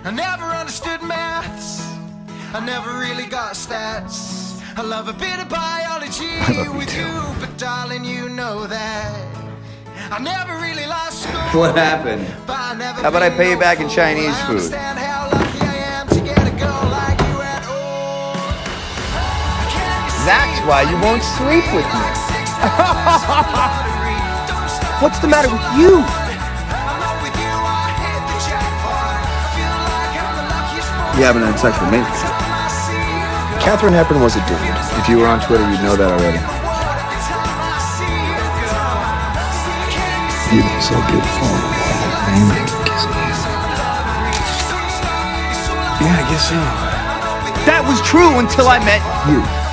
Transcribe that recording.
I never understood maths. I never really got stats. I love a bit of biology with you, but darling, you know that I never really lost school. What happened? How about I pay you back in Chinese food? That's why you won't sleep with me. What's the matter with you? You haven't had sex with me. Katharine Hepburn was a dude. If you were on Twitter, you'd know that already. You look so beautiful. Yeah, I guess so. That was true until I met you.